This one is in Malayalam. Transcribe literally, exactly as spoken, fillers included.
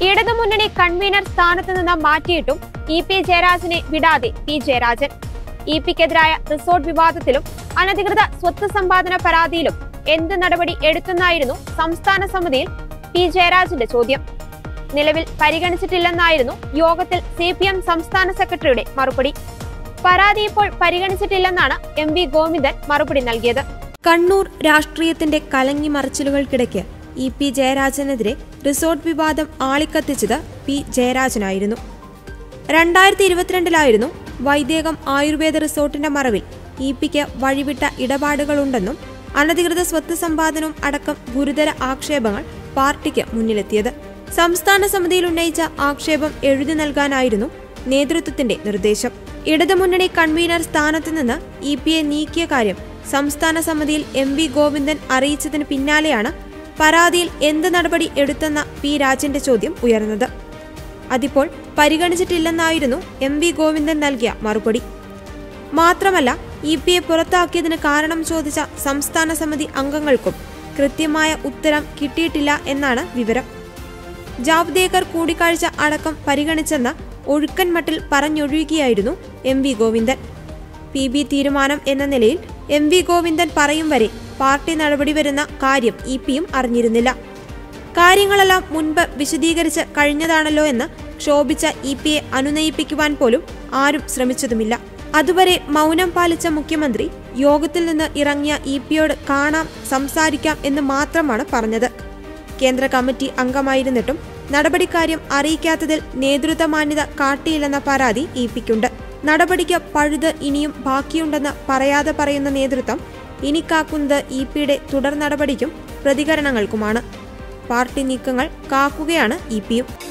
ഇടതുമുന്നണി കൺവീനർ സ്ഥാനത്ത് നിന്ന് മാറ്റിയിട്ടും ഇ പി ജയരാജനെ വിടാതെ പി ജയരാജൻ. ഇ പിക്കെതിരായ റിസോർട്ട് വിവാദത്തിലും അനധികൃത സ്വത്ത് സമ്പാദന പരാതിയിലും എന്ത് നടപടി എടുത്തെന്നായിരുന്നു സംസ്ഥാന സമിതിയിൽ പി ജയരാജന്റെ ചോദ്യം. നിലവിൽ പരിഗണിച്ചിട്ടില്ലെന്നായിരുന്നു യോഗത്തിൽ സി പി എം സംസ്ഥാന സെക്രട്ടറിയുടെ മറുപടി. പരാതി ഇപ്പോൾ പരിഗണിച്ചിട്ടില്ലെന്നാണ് എം വി ഗോവിന്ദൻ മറുപടി നൽകിയത്. കണ്ണൂർ രാഷ്ട്രീയത്തിന്റെ കലങ്ങി മറിച്ചിലുകൾക്കിടയ്ക്ക് ഇ പി ജയരാജനെതിരെ റിസോർട്ട് വിവാദം ആളിക്കത്തിച്ചത് പി ജയരാജനായിരുന്നു. രണ്ടായിരത്തി ഇരുപത്തിരണ്ടിലായിരുന്നു വൈദേകം ആയുർവേദ റിസോർട്ടിന്റെ മറവിൽ ഇ പിക്ക് വഴിവിട്ട ഇടപാടുകളുണ്ടെന്നും അനധികൃത സ്വത്ത് സമ്പാദനവും അടക്കം ഗുരുതര ആക്ഷേപങ്ങൾ പാർട്ടിക്ക് മുന്നിലെത്തിയത്. സംസ്ഥാന സമിതിയിൽ ഉന്നയിച്ച ആക്ഷേപം എഴുതി നൽകാനായിരുന്നു നേതൃത്വത്തിന്റെ നിർദ്ദേശം. ഇടതുമുന്നണി കൺവീനർ സ്ഥാനത്ത് നിന്ന് ഇ പിയെ നീക്കിയ കാര്യം സംസ്ഥാന സമിതിയിൽ എം വി ഗോവിന്ദൻ അറിയിച്ചതിന് പിന്നാലെയാണ് പരാതിയിൽ എന്ത് നടപടി എടുത്തെന്ന പി രാജന്റെ ചോദ്യം ഉയർന്നത്. അതിപ്പോൾ പരിഗണിച്ചിട്ടില്ലെന്നായിരുന്നു എം വി ഗോവിന്ദൻ നൽകിയ മറുപടി. മാത്രമല്ല, ഇ പിയെ പുറത്താക്കിയതിന് കാരണം ചോദിച്ച സംസ്ഥാന സമിതി അംഗങ്ങൾക്കും കൃത്യമായ ഉത്തരം കിട്ടിയിട്ടില്ല എന്നാണ് വിവരം. ജാവ്ദേക്കർ കൂടിക്കാഴ്ച അടക്കം പരിഗണിച്ചെന്ന ഒഴുക്കൻ മട്ടിൽ പറഞ്ഞൊഴുകിയായിരുന്നു M V Govindan. P B തീരുമാനം എന്ന നിലയിൽ എം വി ഗോവിന്ദൻ പറയും വരെ പാർട്ടി നടപടി വരുന്ന കാര്യം ഇ പിയും അറിഞ്ഞിരുന്നില്ല. കാര്യങ്ങളെല്ലാം മുൻപ് വിശദീകരിച്ച് കഴിഞ്ഞതാണല്ലോ എന്ന് ക്ഷോഭിച്ച ഇ പിയെ അനുനയിപ്പിക്കുവാൻ പോലും ആരും ശ്രമിച്ചതുമില്ല. അതുവരെ മൗനം പാലിച്ച മുഖ്യമന്ത്രി യോഗത്തിൽ നിന്ന് ഇറങ്ങിയ ഇ പിയോട് കാണാം, സംസാരിക്കാം എന്ന് മാത്രമാണ് പറഞ്ഞത്. കേന്ദ്ര കമ്മിറ്റി അംഗമായിരുന്നിട്ടും നടപടിക്കാര്യം അറിയിക്കാത്തതിൽ നേതൃത്വ മാന്യത കാട്ടിയില്ലെന്ന പരാതി ഇ പിക്കുണ്ട്. നടപടിക്ക് പഴുത് ഇനിയും ബാക്കിയുണ്ടെന്ന് പറയാതെ പറയുന്ന നേതൃത്വം ഇനി കാക്കുന്നത് ഇ പിയുടെ തുടർ നടപടിക്കും പ്രതികരണങ്ങൾക്കുമാണ്. പാർട്ടി നീക്കങ്ങൾ കാക്കുകയാണ് ഇ പിയും.